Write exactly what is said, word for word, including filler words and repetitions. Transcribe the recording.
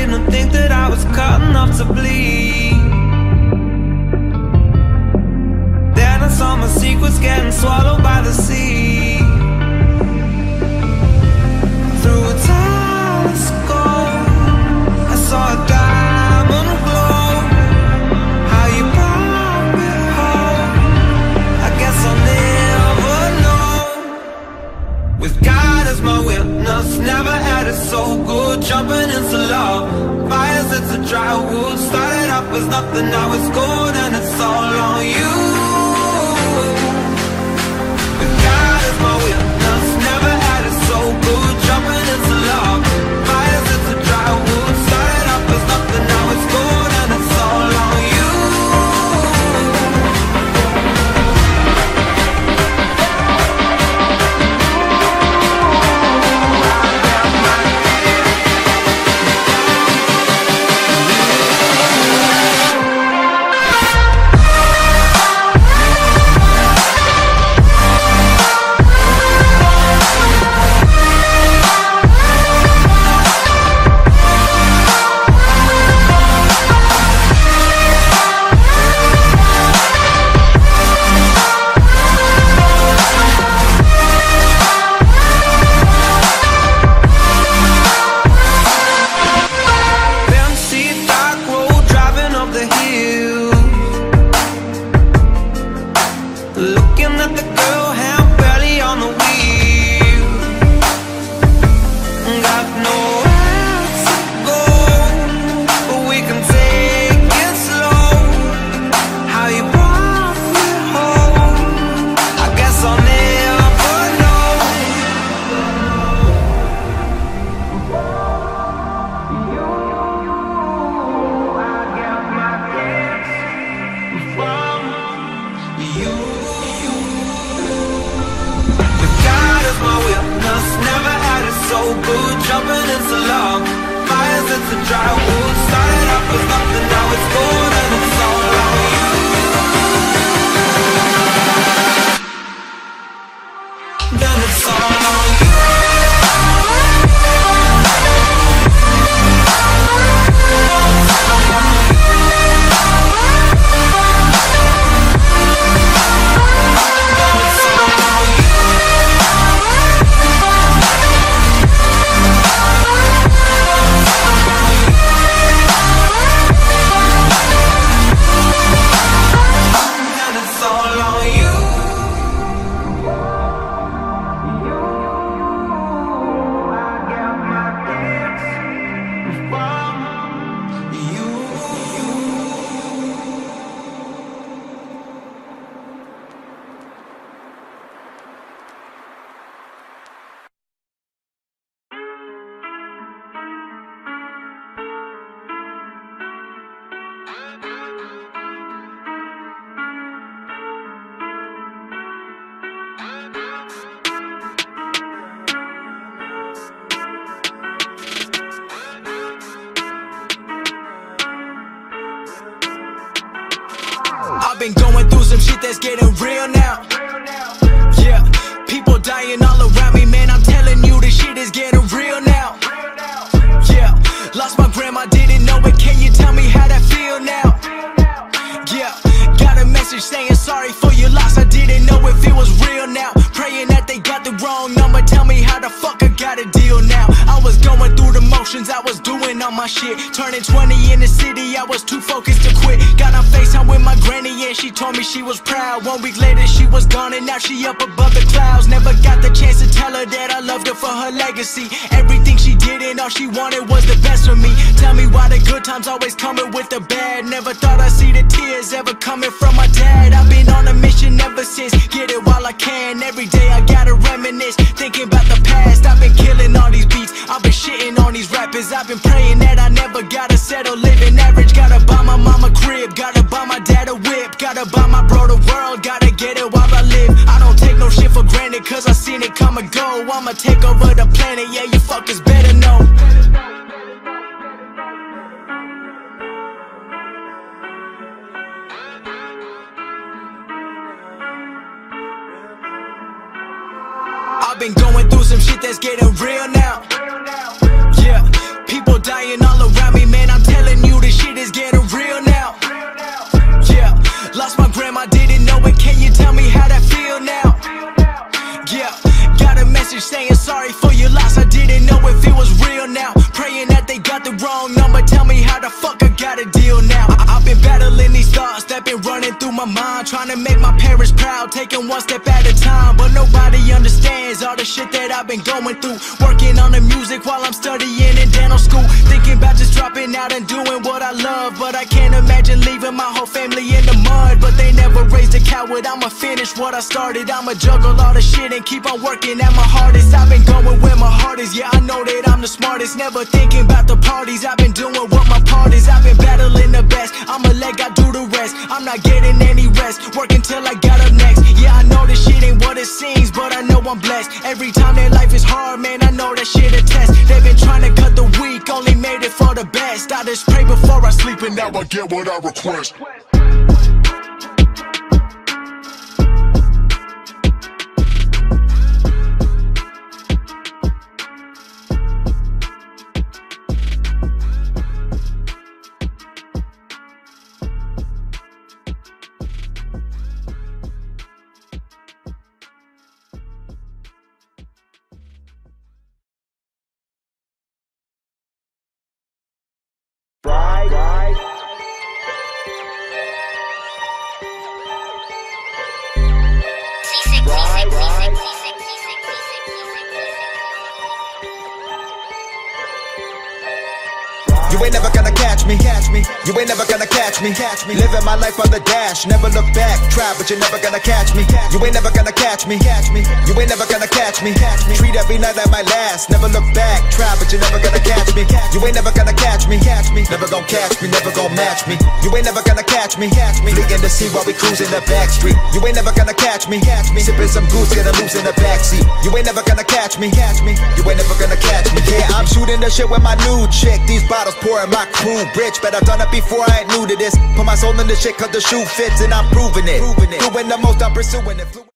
didn't think that I was cut enough to bleed. Then I saw my secrets getting swallowed by the sea. Through a telescope, I saw a diamond glow. How you brought me home, I guess I'll never know. With God as my witness, never had it so good. Jumping into love, fires into dry wood. Started off as nothing, now it's gold, and it's all on you. With God as my witness, never had it so good. Jumping into love, fires into dry wood. Started off as nothing, now it's gold, and it's all on you. I've been going through some shit that's getting real now. Yeah, people dying all around me, man, I'm telling you this shit is getting real now. Yeah, lost my grandma, didn't know it, can you tell me how that feel now? Yeah, got a message saying sorry for your loss, I didn't know if it was real now. Praying that they got the wrong number, tell me how the fuck I got a deal now. I was going through the motions, I was doing all my shit. Turning twenty in the city, I was too focused to quit. Got on FaceTime with my granny and she told me she was proud. One week later she was gone and now she up above the clouds. Never got the chance to tell her that I loved her for her legacy. Everything she did and all she wanted was the best for me. Tell me why the good times always coming with the bad. Never thought I'd see the tears ever coming from my dad. I've been on a mission ever since, get it while I can. Every day I gotta reminisce, thinking about the past. I've been killing all these beats, I've been shitting on these rappers. I've been praying that I never gotta settle, living average. Gotta buy my mama crib, gotta buy my dad a whip, gotta buy my bro the world, gotta get it while I live. I don't take no shit for granted, cause I seen it come and go. I'ma take over the planet, yeah, you fuckers better know. I've been going through some shit that's getting real now. Yeah, people dying all around me, man, I'm telling you this shit is getting real now. Yeah, lost my grandma, didn't know it, can you tell me how that feel now? Yeah, got a message saying sorry for your loss, I didn't know if it was real now. Praying that they got the wrong number, tell me how the fuck I got a deal now. I I've been battling these thoughts that been running through my mind, trying to make my parents proud, taking one step at a time. But nobody understands all the shit that I've been going through, working on the music while I'm studying in dental school, thinking about just dropping out and doing what I love. But I can't imagine leaving my whole family in the mud, but they never raised a coward. I'ma finish what I started, I'ma juggle all the shit and keep on working at my hardest. I've been going where my heart is, yeah, I know that I'm the smartest, never thinking about the parties. I've been doing what my part is, I've been battling the best, I'ma let God do the rest. I'm not getting any rest, working till I got up next. Yeah, I know this shit ain't what it seems, but I know I'm blessed. Every time that life is hard, man, I know that shit a test. They've been trying to cut the weak, only made it for the best. I just pray before I sleep and now I get what I request. Right, right. Right, right. You ain't never gonna catch me, catch me. You ain't never gonna catch me, catch me. Living my life on the dash, never look back. Try, but you're never gonna catch me. You ain't never gonna catch me, catch me. You ain't never gonna catch me, catch me. Treat every night like my last, never look back. Try, but you're never gonna catch me. You ain't never gonna catch me, catch me. Never gonna catch me, never gonna match me. You ain't never gonna catch me, catch me. Fleeing to see while we cruise in the back street. You ain't never gonna catch me, catch me. Sipping some goose, gonna lose in the backseat. You ain't never gonna catch me, catch me. You ain't never gonna catch me. Yeah, I'm shooting the shit with my new chick. These bottles pouring my crew rich, but I've done it before, I ain't new to this. Put my soul in the shit cause the shoe fits and I'm proving it. Doing the most, I'm pursuing it.